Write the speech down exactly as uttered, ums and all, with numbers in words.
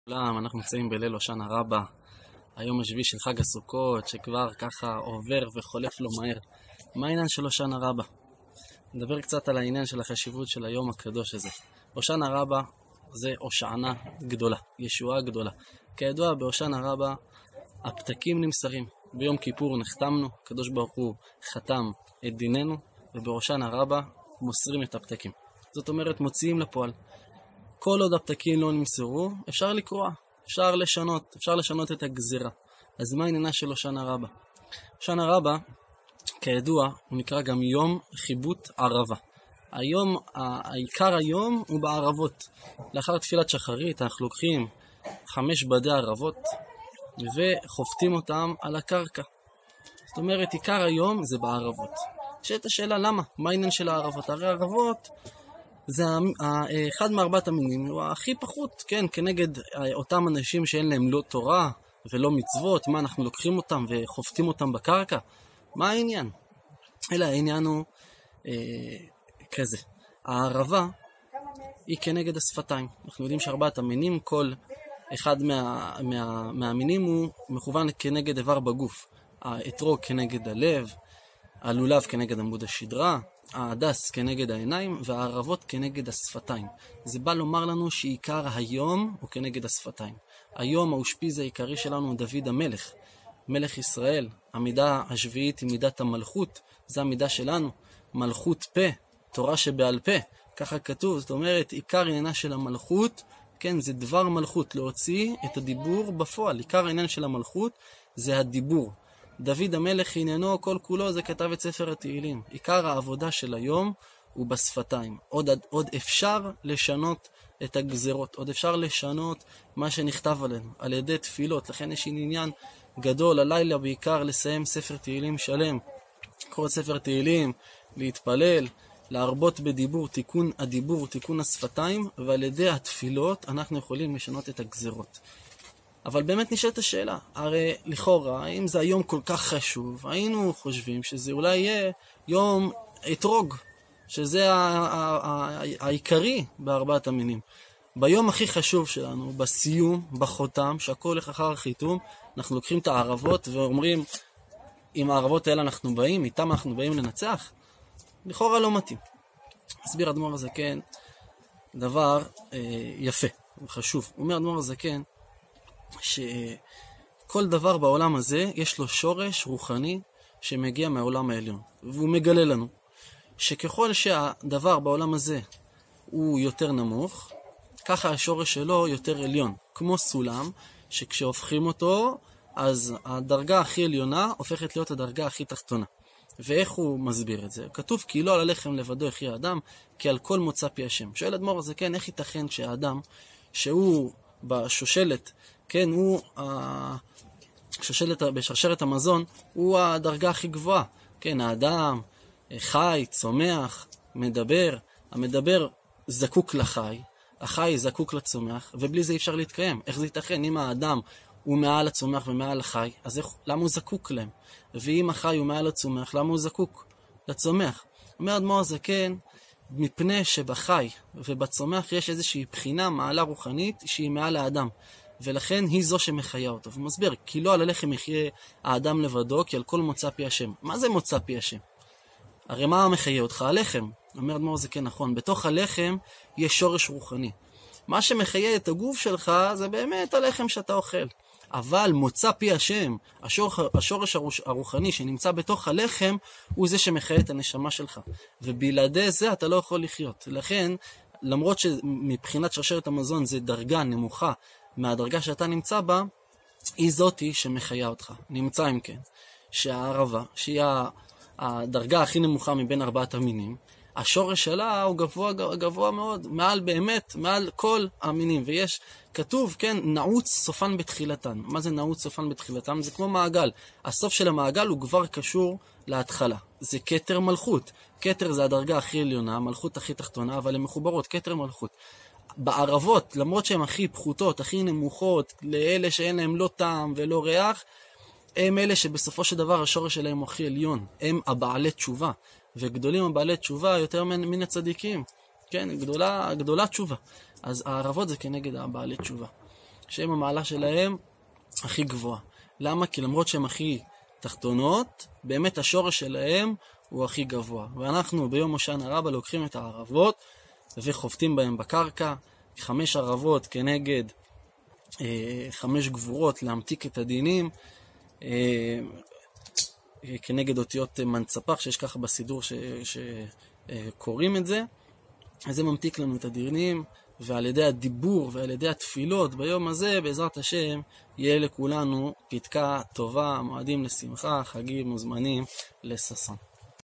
שלום, אנחנו נמצאים בליל הושענא רבה, היום השביעי של חג הסוכות, שכבר ככה עובר וחולף לו מהר. מה העניין של הושענא רבה? נדבר קצת על העניין של החשיבות של היום הקדוש הזה. הושענא רבה זה הושענא גדולה, ישועה גדולה. כידוע, בהושענא רבה הפתקים נמסרים. ביום כיפור נחתמנו, הקדוש ברוך הוא חתם את דיננו, ובהושענא רבה מוסרים את הפתקים. זאת אומרת, מוציאים לפועל. כל עוד הפתקים לא נמסרו, אפשר לקרוא, אפשר לשנות, אפשר לשנות את הגזירה. אז מה העניינה של הושענא רבה? הושענא רבה, כידוע, הוא נקרא גם יום חיבוט ערבה. היום, העיקר היום הוא בערבות. לאחר תפילת שחרית אנחנו לוקחים חמש בדי ערבות וחופטים אותם על הקרקע. זאת אומרת, עיקר היום זה בערבות. שאלת השאלה למה? מה העניין של הערבות? הרי הערבות זה אחד מארבעת המינים, הוא הכי פחות, כן, כנגד אותם אנשים שאין להם לא תורה ולא מצוות. מה, אנחנו לוקחים אותם וחופטים אותם בקרקע? מה העניין? אלא העניין הוא אה, כזה. הערבה היא כנגד השפתיים. אנחנו יודעים שארבעת המינים, כל אחד מה, מה, מהמינים הוא מכוון כנגד איבר בגוף. האתרוג כנגד הלב, הלולב כנגד עמוד השדרה, ההדס כנגד העיניים, והערבות כנגד השפתיים. זה בא לומר לנו שעיקר היום הוא כנגד השפתיים. היום האושפיז העיקרי שלנו הוא דוד המלך, מלך ישראל. המידה השביעית היא מידת המלכות, זה המידה שלנו, מלכות פה, תורה שבעל פה, ככה כתוב. זאת אומרת, עיקר עניינה של המלכות, כן, זה דבר מלכות, להוציא את הדיבור בפועל. עיקר העניין של המלכות זה הדיבור. דוד המלך עניינו כל כולו, זה כתב את ספר התהילים. עיקר העבודה של היום הוא בשפתיים. עוד, עוד אפשר לשנות את הגזרות, עוד אפשר לשנות מה שנכתב עלינו, על ידי תפילות. לכן יש עניין גדול הלילה בעיקר לסיים ספר תהילים שלם. לקרוא את ספר תהילים, להתפלל, להרבות בדיבור, תיקון הדיבור, תיקון השפתיים, ועל ידי התפילות אנחנו יכולים לשנות את הגזרות. אבל באמת נשאלת השאלה, הרי לכאורה, אם זה היום כל כך חשוב, היינו חושבים שזה אולי יהיה יום אתרוג, שזה העיקרי בארבעת המינים. ביום הכי חשוב שלנו, בסיום, בחותם, שהכל הולך אחר החיתום, אנחנו לוקחים את הערבות ואומרים, עם הערבות האלה אנחנו באים, איתם אנחנו באים לנצח. לכאורה לא מתאים. הסביר אדמו"ר הזקן דבר אה, יפה, חשוב. הוא אומר אדמו"ר הזקן, שכל דבר בעולם הזה יש לו שורש רוחני שמגיע מהעולם העליון, והוא מגלה לנו שככל שהדבר בעולם הזה הוא יותר נמוך, ככה השורש שלו יותר עליון, כמו סולם שכשהופכים אותו אז הדרגה הכי עליונה הופכת להיות הדרגה הכי תחתונה. ואיך הוא מסביר את זה? כתוב כי לא על הלחם לבדו יחיה האדם, כי על כל מוצא פי השם. שואל אדמו"ר הזקן, איך ייתכן שהאדם שהוא בשושלת, כן, הוא השושלת, בשרשרת המזון, הוא הדרגה הכי גבוהה. כן, האדם חי, צומח, מדבר. המדבר זקוק לחי, החי זקוק לצומח, ובלי זה אי אפשר להתקיים. איך זה ייתכן? אם האדם הוא מעל הצומח ומעל החי, אז איך, למה הוא זקוק להם? ואם החי הוא מעל הצומח, למה הוא זקוק לצומח? אומר אדמו"ר הזקן, מפני שבחי ובצומח יש איזושהי בחינה, מעלה רוחנית, שהיא מעל האדם. ולכן היא זו שמחיה אותו. והוא מסביר, כי לא על הלחם יחיה האדם לבדו, כי על כל מוצא פי השם. מה זה מוצא פי השם? הרי מה מחיה אותך? הלחם. אומר אדמו"ר הזקן, נכון, בתוך הלחם יש שורש רוחני. מה שמחיה את הגוף שלך זה באמת הלחם שאתה אוכל. אבל מוצא פי השם, השור, השורש הרוחני שנמצא בתוך הלחם, הוא זה שמחיה את הנשמה שלך. ובלעדי זה אתה לא יכול לחיות. לכן, למרות שמבחינת שרשרת המזון זה דרגה נמוכה מהדרגה שאתה נמצא בה, היא זאתי שמחיה אותך. נמצא אם כן, שהערבה, שהיא הדרגה הכי נמוכה מבין ארבעת המינים, השורש שלה הוא גבוה, גבוה מאוד, מעל באמת, מעל כל המינים. ויש, כתוב, כן, נעוץ סופן בתחילתן. מה זה נעוץ סופן בתחילתן? זה כמו מעגל. הסוף של המעגל הוא כבר קשור להתחלה. זה כתר מלכות. כתר זה הדרגה הכי עליונה, המלכות הכי תחתונה, אבל הן מחוברות, כתר מלכות. בערבות, למרות שהן הכי פחותות, הכי נמוכות, לאלה שאין להם לא טעם ולא ריח, הם אלה שבסופו של דבר השורש שלהם הוא הכי עליון. הם הבעלי תשובה. וגדולים הבעלי תשובה יותר מן, מן הצדיקים. כן, גדולה, גדולה תשובה. אז הערבות זה כנגד הבעלי תשובה. שהם המעלה שלהם הכי גבוהה. למה? כי למרות שהם הכי תחתונות, באמת השורש שלהם הוא הכי גבוה. ואנחנו ביום הושענא רבא לוקחים את הערבות וחובטים בהם בקרקע, חמש ערבות כנגד אה, חמש גבורות להמתיק את הדינים, אה, כנגד אותיות מנצפח שיש ככה בסידור שקוראים את זה. אז זה ממתיק לנו את הדינים, ועל ידי הדיבור ועל ידי התפילות ביום הזה, בעזרת השם, יהיה לכולנו פתקה טובה, מועדים לשמחה, חגים וזמנים לששון.